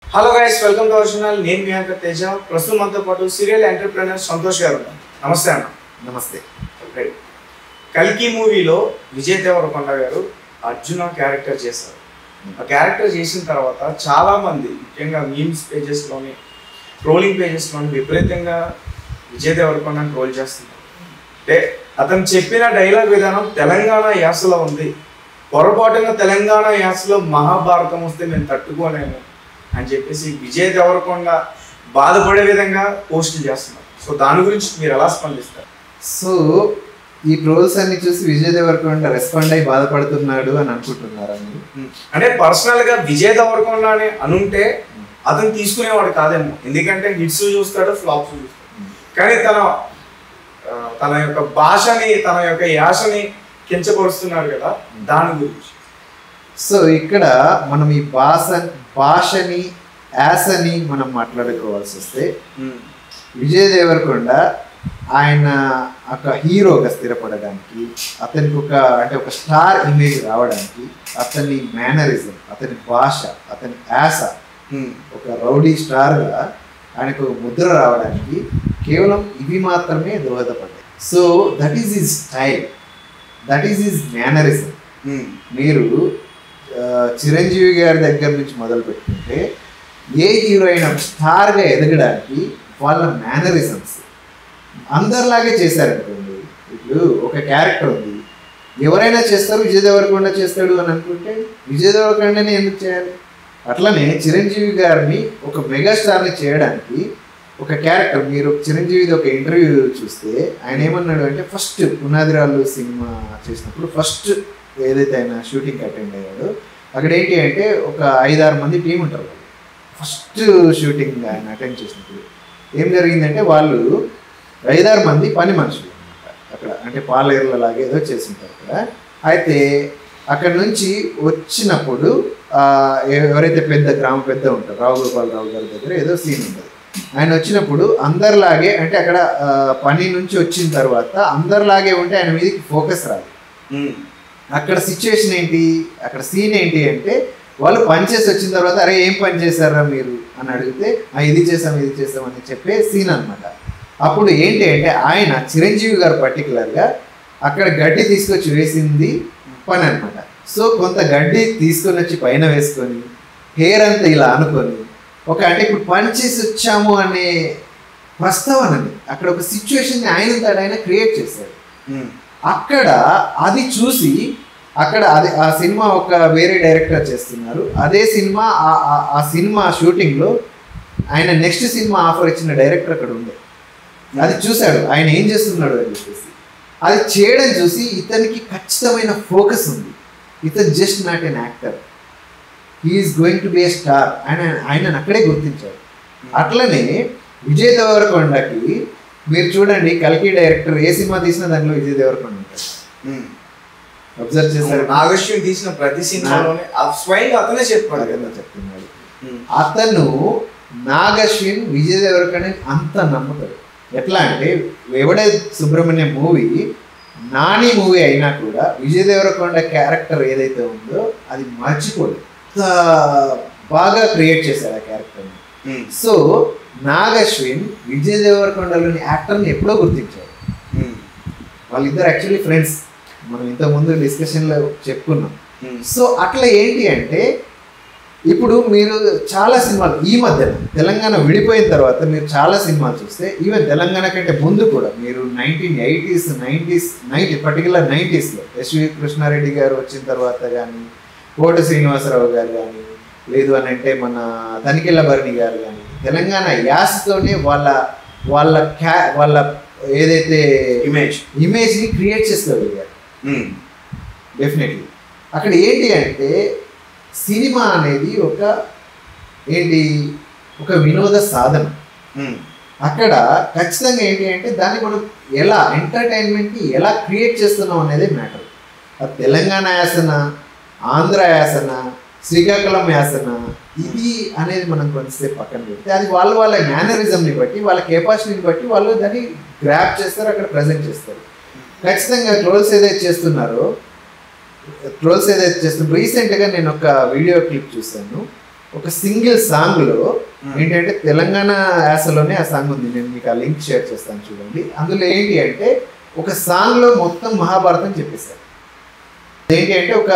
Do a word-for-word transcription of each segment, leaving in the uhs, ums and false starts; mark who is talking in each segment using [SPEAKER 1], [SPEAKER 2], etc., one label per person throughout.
[SPEAKER 1] Hello guys, welcome to our channel. నేను మీ anchor Teja. ప్రస్తుతం మనతో పాటు సీరియల్ ఎంటర్‌ప్రెన్యూర్ సంతోష్ గారు ఉన్నారు. నమస్తే అన్న.
[SPEAKER 2] నమస్తే.
[SPEAKER 1] కల్కి మూవీలో విజయ్ దేవరకొండ గారు అర్జున క్యారెక్టర్ చేశారు. ఆ క్యారెక్టర్ చేసిన తర్వాత చాలా మంది ముఖ్యంగా మీమ్స్ పేజెస్లోని ట్రోలింగ్ పేజెస్లోని విపరీతంగా విజయ్ దేవరకొండని ట్రోల్ చేస్తున్నారు. అంటే అతను చెప్పిన డైలాగ్ విధానం తెలంగాణ యాసలో ఉంది. పొరపాటున తెలంగాణ యాసలో మహాభారతం వస్తే మేము తట్టుకోలేము అని చెప్పేసి విజయ్ దేవరకొండ బాధపడే విధంగా పోస్టులు చేస్తున్నారు. సో దాని గురించి మీరు ఎలా స్పందిస్తారు?
[SPEAKER 2] సో ఈ ట్రోల్స్ అన్ని చూసి విజయ్ దేవరకొండ రెస్పాండ్ అయ్యి బాధపడుతున్నాడు అని అనుకుంటున్నారా మీరు?
[SPEAKER 1] అంటే పర్సనల్ గా విజయ్ దేవరకొండ అని అనుంటే అతను తీసుకునేవాడు కాదేమో, ఎందుకంటే హిట్స్ చూస్తాడు, ఫ్లాప్స్ చూస్తాడు. కానీ తన తన యొక్క భాషని తన యొక్క యాసని కించపరుస్తున్నారు కదా, దాని గురించి.
[SPEAKER 2] సో ఇక్కడ మనం ఈ భాష భాషని యాసని మనం మాట్లాడుకోవాల్సి వస్తే విజయ్ దేవరకొండ ఆయన ఒక హీరోగా స్థిరపడడానికి, అతనికి ఒక అంటే ఒక స్టార్ ఇమేజ్ రావడానికి, అతని మేనరిజం, అతని భాష, అతని యాస ఒక రౌడీ స్టార్గా ఆయనకు ముద్ర రావడానికి కేవలం ఇవి మాత్రమే దోహదపడ్డాయి. So that is his style, that is his mannerism. మీరు చిరంజీవి గారి దగ్గర నుంచి మొదలు పెట్టుకుంటే ఏ హీరో అయినా స్టార్గా ఎదగడానికి వాళ్ళ మేనరిజమ్స్ అందరిలాగే చేశారనుకోండి. ఇప్పుడు ఒక క్యారెక్టర్ ఉంది, ఎవరైనా చేస్తారు, విజయ్ దేవరకొండ చేస్తాడు అని అనుకుంటే విజయ్ దేవరకొండని ఎందుకు చేయాలి? అట్లనే చిరంజీవి గారిని ఒక మెగాస్టార్ని చేయడానికి ఒక క్యారెక్టర్, మీరు చిరంజీవిది ఒక ఇంటర్వ్యూ చూస్తే ఆయన ఏమన్నాడు అంటే, ఫస్ట్ పునాదిరాళ్ళు సినిమా చేసినప్పుడు ఫస్ట్ ఏదైతే ఆయన షూటింగ్కి అటెండ్ అయ్యాడో అక్కడ ఏంటి అంటే ఒక ఐదారు మంది టీం ఉంటారు. ఫస్ట్ షూటింగ్ ఆయన అటెండ్ చేసినప్పుడు ఏం జరిగిందంటే వాళ్ళు ఐదారు మంది పని మనుషులు అనమాట అక్కడ, అంటే పాలేర్లలాగా ఏదో చేసింటారు అక్కడ. అయితే అక్కడ నుంచి వచ్చినప్పుడు ఎవరైతే పెద్ద గ్రామ పెద్ద ఉంటారు, రావు గోపాలరావు గారి దగ్గర ఏదో సీన్ ఉంటుంది. ఆయన వచ్చినప్పుడు అందరిలాగే, అంటే అక్కడ పని నుంచి వచ్చిన తర్వాత అందరిలాగే ఉంటే ఆయన మీదకి ఫోకస్ రాదు. అక్కడ సిచ్యువేషన్ ఏంటి, అక్కడ సీన్ ఏంటి అంటే వాళ్ళు పని చేసి వచ్చిన తర్వాత అరే ఏం పని చేశారా మీరు అని అడిగితే ఇది చేసాం ఇది చేసాం అని చెప్పే సీన్ అనమాట. అప్పుడు ఏంటి అంటే ఆయన చిరంజీవి గారు పర్టికులర్గా అక్కడ గడ్డి తీసుకొచ్చి వేసింది పని అనమాట. సో కొంత గడ్డి తీసుకొని వచ్చి పైన వేసుకొని హెయిర్ అంతా ఇలా అనుకొని ఒక అంటే ఇప్పుడు పని చేసి వచ్చాము అనే ప్రస్తావనని అక్కడ ఒక సిచ్యువేషన్ని ఆయన ఆయన క్రియేట్ చేశాడు. అక్కడ అది చూసి అక్కడ అది ఆ సినిమా ఒక వేరే డైరెక్టర్ చేస్తున్నారు, అదే సినిమా ఆ సినిమా షూటింగ్లో ఆయన నెక్స్ట్ సినిమా ఆఫర్ ఇచ్చిన డైరెక్టర్ అక్కడ ఉండే. అది చూశాడు ఆయన ఏం చేస్తున్నాడు అని చెప్పేసి, అది చేయడం చూసి ఇతనికి ఖచ్చితమైన ఫోకస్ ఉంది, ఇతను just not an actor, he's going to be a star ఆయన ఆయనను అక్కడే గుర్తించాడు. అట్లనే విజయ్ దేవరకొండకి మీరు చూడండి, కల్కి డైరెక్టర్ ఏ సినిమా తీసినా దాంట్లో విజయ్ దేవరకొండ ఉంటాడు. అబ్జర్వ్ చేశారు,
[SPEAKER 1] నాగశ్విన్ తీసిన ప్రతి సినిమాలోనే స్వయంగా అతనే చెప్పాడు
[SPEAKER 2] చెప్తున్నాడు. అతను నాగశ్విన్ విజయ్ దేవరకొండని అంత నమ్ముతాడు. ఎట్లా అంటే ఎవడే సుబ్రహ్మణ్యం మూవీ నాని మూవీ అయినా కూడా విజయ్ దేవరకొండ క్యారెక్టర్ ఏదైతే ఉందో అది మర్చిపోదు, బాగా క్రియేట్ చేశాడు ఆ క్యారెక్టర్ని. సో నాగశ్విన్ విజయ్ దేవరకొండలోని యాక్టర్ని ఎప్పుడో గుర్తించాడు. వాళ్ళిద్దరు యాక్చువల్లీ ఫ్రెండ్స్, మనం ఇంతకుముందు డిస్కషన్లో చెప్పుకున్నాం. సో అట్లా ఏంటి అంటే ఇప్పుడు మీరు చాలా సినిమాలు ఈ మధ్యన తెలంగాణ విడిపోయిన తర్వాత మీరు చాలా సినిమాలు చూస్తే, ఈవెన్ తెలంగాణ కంటే ముందు కూడా మీరు nineteen eighties nineties ninety particular నైంటీస్లో SV Krishna Reddy గారు వచ్చిన తర్వాత కానీ, కోట శ్రీనివాసరావు గారు కానీ, లేదు అని అంటే మన తనికెళ్ళ భరణి గారు కానీ తెలంగాణ యాసతోనే వాళ్ళ వాళ్ళ క్యా వాళ్ళ ఏదైతే
[SPEAKER 1] ఇమేజ్
[SPEAKER 2] ఇమేజ్ని క్రియేట్ చేసుకోగలిగారు. డెఫినెట్లీ అక్కడ ఏంటి అంటే సినిమా అనేది ఒక ఏంటి ఒక వినోద సాధన. అక్కడ ఖచ్చితంగా ఏంటి అంటే దాన్ని మనం ఎలా ఎంటర్టైన్మెంట్ని ఎలా క్రియేట్ చేస్తున్నాం అనేది మ్యాటర్. అది తెలంగాణ యాసన, ఆంధ్ర యాసన, శ్రీకాకుళం యాసన, ఇది అనేది మనం కొంచెంసేపు పక్కన పెడితే అది వాళ్ళ వాళ్ళ మేనరిజంని బట్టి, వాళ్ళ కెపాసిటీని బట్టి వాళ్ళు దాన్ని గ్రాప్ చేస్తారు, అక్కడ ప్రజెంట్ చేస్తారు. ఖచ్చితంగా ట్రోల్స్ ఏదైతే చేస్తున్నారో ట్రోల్స్ ఏదైతే చేస్తున్నారో రీసెంట్గా నేను ఒక వీడియో క్లిప్ చూశాను. ఒక సింగిల్ సాంగ్లో ఏంటంటే తెలంగాణ యాసలోనే ఆ సాంగ్ ఉంది, నేను మీకు ఆ లింక్ షేర్ చేస్తాను చూడండి. అందులో ఏంటి అంటే ఒక సాంగ్లో మొత్తం మహాభారతం చెప్పేశారు. ఏంటి అంటే ఒక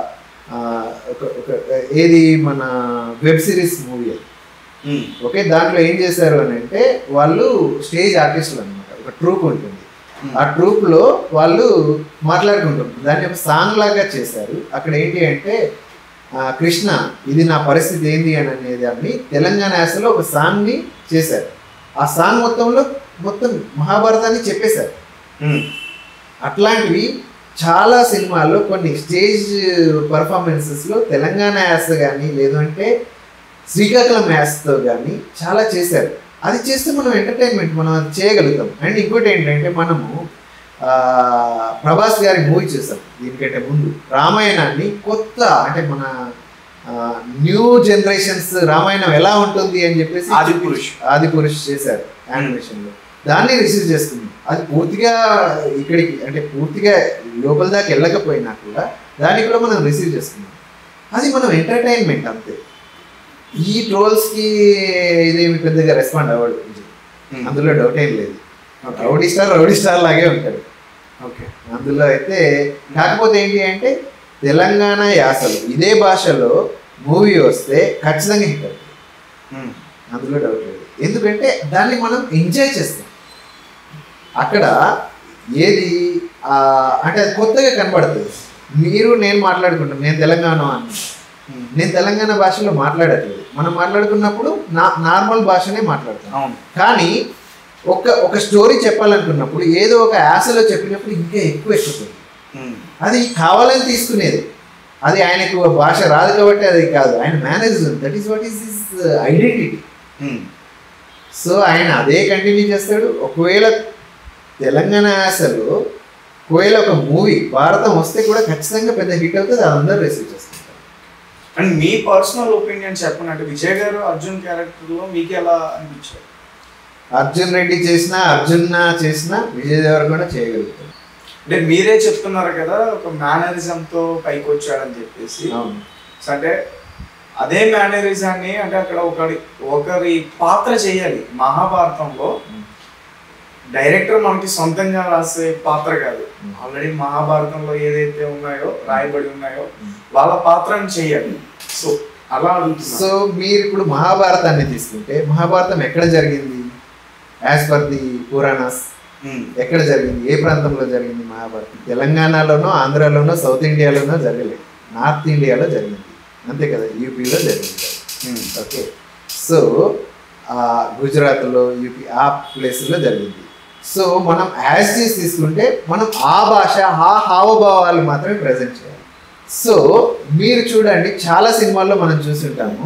[SPEAKER 2] ఒక ఏది మన వెబ్ సిరీస్ మూవీ అది. ఓకే, దాంట్లో ఏం చేశారు అని అంటే వాళ్ళు స్టేజ్ ఆర్టిస్టులు అనమాట, ఒక ట్రూప్ ఉంటుంది. ఆ ట్రూప్లో వాళ్ళు మాట్లాడుకుంటారు, దాన్ని ఒక సాంగ్ లాగా చేశారు. అక్కడ ఏంటి అంటే కృష్ణ ఇది నా పరిస్థితి ఏంది అని అనేది అని తెలంగాణ యాసలో ఒక సాంగ్ని చేశారు. ఆ సాంగ్ మొత్తంలో మొత్తం మహాభారతాన్ని చెప్పేశారు. అట్లాంటివి చాలా సినిమాల్లో కొన్ని స్టేజ్ పర్ఫార్మెన్సెస్లో తెలంగాణ యాస కానీ లేదంటే శ్రీకాకుళం యాసతో కానీ చాలా చేశారు. అది చేస్తే మనం ఎంటర్టైన్మెంట్ మనం అది చేయగలుగుతాం. అండ్ ఇంకోటి ఏంటంటే మనము ప్రభాస్ గారి మూవీ చూసాం దీనికంటే ముందు, రామాయణాన్ని కొత్త అంటే మన న్యూ జనరేషన్స్ రామాయణం ఎలా ఉంటుంది అని చెప్పేసి
[SPEAKER 1] ఆది పురుష్
[SPEAKER 2] ఆది పురుష్ చేశారు యానిమేషన్లో. దాన్ని రిసీవ్ చేసుకున్నాం. అది పూర్తిగా ఇక్కడికి అంటే పూర్తిగా లోపల దాకా వెళ్ళకపోయినా కూడా దాన్ని కూడా మనం రిసీవ్ చేసుకున్నాం. అది మనం ఎంటర్టైన్మెంట్ అంతే. ఈ ట్రోల్స్కి ఇదేమి పెద్దగా రెస్పాండ్ అవ్వడు, అందులో డౌట్ ఏం లేదు. రౌడీ స్టార్ రౌడీ స్టార్ లాగే ఉంటాడు. ఓకే, అందులో అయితే కాకపోతే ఏంటి అంటే తెలంగాణ యాసలో ఇదే భాషలో మూవీ వస్తే ఖచ్చితంగా హిట్ అవుతుంది, అందులో డౌట్ లేదు. ఎందుకంటే దాన్ని మనం ఎంజాయ్ చేస్తాం. అక్కడ ఏది అంటే అది కొత్తగా కనబడుతుంది. మీరు నేను మాట్లాడుకుంటాం, నేను తెలంగాణ అని, నేను తెలంగాణ భాషలో మాట్లాడట్లేదు. మనం మాట్లాడుకున్నప్పుడు నా నార్మల్ భాషనే మాట్లాడతాం. కానీ ఒక ఒక స్టోరీ చెప్పాలనుకున్నప్పుడు ఏదో ఒక యాసలో చెప్పినప్పుడు ఇంకా ఎక్కువ ఎక్కుతుంది. అది కావాలని తీసుకునేది. అది ఆయనకు భాష రాదు కాబట్టి అది కాదు, ఆయన manager, that is what is his identity. So ఆయన అదే కంటిన్యూ చేస్తాడు. ఒకవేళ తెలంగాణ యాసలో ఒకవేళ ఒక మూవీ భారతం వస్తే కూడా ఖచ్చితంగా పెద్ద హిట్ అవుతుంది, అది అందరూ రిసీవ్ చేస్తారు.
[SPEAKER 1] అండ్ మీ పర్సనల్ ఒపీనియన్ చెప్పండి, అంటే విజయ్ గారు అర్జున్ క్యారెక్టర్లో మీకు ఎలా అనిపించారు?
[SPEAKER 2] అర్జున్ రెడ్డి చేసినా అర్జున్ చేసినా విజయ్ దేవరకొండ చేయగలుగుతారు.
[SPEAKER 1] అంటే మీరే చెప్తున్నారు కదా ఒక మేనరిజంతో పైకి వచ్చాడని చెప్పేసి. అంటే అదే మేనరిజాన్ని అంటే అక్కడ ఒకరి ఒకరి పాత్ర చేయాలి. మహాభారతంలో డైరెక్టర్ మనకి సొంతంగా రాసే పాత్ర కాదు, ఆల్రెడీ మహాభారతంలో ఏదైతే ఉన్నాయో రాయబడి ఉన్నాయో వాళ్ళ పాత్రను చేయాలి. సో అలా అడుగుతున్నా.
[SPEAKER 2] సో మీరు ఇప్పుడు మహాభారతాన్ని తీసుకుంటే మహాభారతం ఎక్కడ జరిగింది? యాజ్ పర్ ది పురాణాస్ ఎక్కడ జరిగింది? ఏ ప్రాంతంలో జరిగింది మహాభారతం? తెలంగాణలోనో ఆంధ్రాలోనో సౌత్ ఇండియాలోనో జరగలేదు, నార్త్ ఇండియాలో జరిగింది, అంతే కదా, యూపీలో జరిగింది. ఓకే, సో గుజరాత్లో యూపీ ఆ ప్లేస్లో జరిగింది. సో మనం యాజ్ చేసి తీసుకుంటే మనం ఆ భాష ఆ హావభావాలు మాత్రమే ప్రజెంట్ చేయాలి. సో మీరు చూడండి చాలా సినిమాల్లో మనం చూస్తుంటాము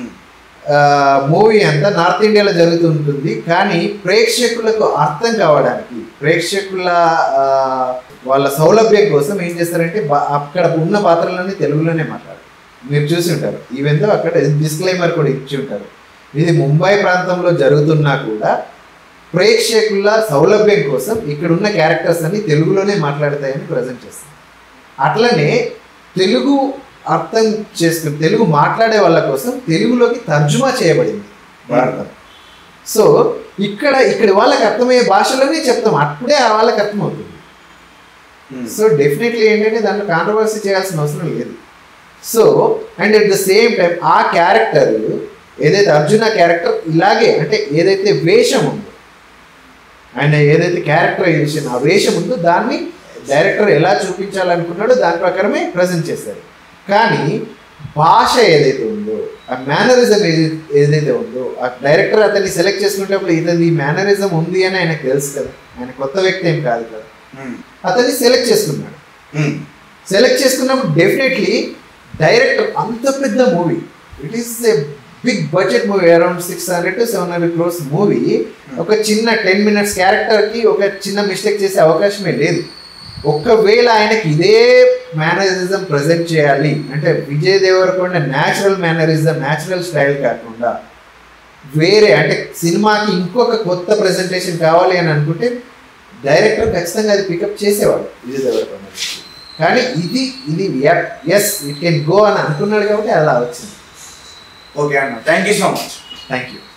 [SPEAKER 2] మూవీ అంతా నార్త్ ఇండియాలో జరుగుతుంటుంది, కానీ ప్రేక్షకులకు అర్థం కావడానికి ప్రేక్షకుల వాళ్ళ సౌలభ్యం కోసం ఏం చేస్తారంటే అక్కడ ఉన్న పాత్రలన్నీ తెలుగులోనే మాట్లాడారు. మీరు చూసి ఉంటారు, ఈవెన్ దో అక్కడ డిస్క్లైమర్ కూడా ఇచ్చి ఉంటారు, ఇది ముంబై ప్రాంతంలో జరుగుతున్నా కూడా ప్రేక్షకుల సౌలభ్యం కోసం ఇక్కడ ఉన్న క్యారెక్టర్స్ అన్ని తెలుగులోనే మాట్లాడతాయని ప్రజెంట్ చేస్తారు. అట్లనే తెలుగు అర్థం చేసుకుని తెలుగు మాట్లాడే వాళ్ళ కోసం తెలుగులోకి తర్జుమా చేయబడింది భారతం. సో ఇక్కడ ఇక్కడ వాళ్ళకి అర్థమయ్యే భాషలోనే చెప్తాం, అప్పుడే వాళ్ళకి అర్థమవుతుంది. సో డెఫినెట్లీ ఏంటంటే దాంట్లో కాంట్రవర్సీ చేయాల్సిన అవసరం లేదు. So and at the same time ఆ క్యారెక్టర్ ఏదైతే అర్జున క్యారెక్టర్ ఇలాగే అంటే ఏదైతే వేషం ఉందో ఆయన ఏదైతే క్యారెక్టరైజేషన్ ఆ వేషం ఉందో దాన్ని డైరెక్టర్ ఎలా చూపించాలనుకున్నాడో దాని ప్రకారమే ప్రజెంట్ చేశారు. కానీ భాష ఏదైతే ఉందో ఆ మేనరిజం ఏదైతే ఉందో ఆ డైరెక్టర్ అతన్ని సెలెక్ట్ చేసుకునేటప్పుడు ఇతని మేనరిజం ఉంది అని ఆయనకు తెలుసు కదా, ఆయన కొత్త వ్యక్తి ఏం కాదు కదా, అతన్ని సెలెక్ట్ చేసుకున్నాడు. సెలెక్ట్ చేసుకున్నప్పుడు డెఫినెట్లీ డైరెక్టర్ అంత పెద్ద movie, it is a big budget movie, around six hundred to seven hundred crores movie, ఒక చిన్న టెన్ మినిట్స్ క్యారెక్టర్కి ఒక చిన్న మిస్టేక్ చేసే అవకాశమే లేదు. ఒకవేళ ఆయనకి ఇదే మేనరిజం ప్రజెంట్ చేయాలి అంటే Vijay Devarakonda natural mannerism natural style కాకుండా వేరే అంటే సినిమాకి ఇంకొక కొత్త ప్రెజెంటేషన్ కావాలి అని అనుకుంటే డైరెక్టర్ ఖచ్చితంగా అది పికప్ చేసేవాడు విజయ్ దేవరకొండ. కానీ ఇది ఇది ఎస్ ఇట్ కెన్ గో అని అనుకున్నాడు కాబట్టి అలా వచ్చింది.
[SPEAKER 1] ఓకే అన్న, thank you so much.
[SPEAKER 2] Thank you.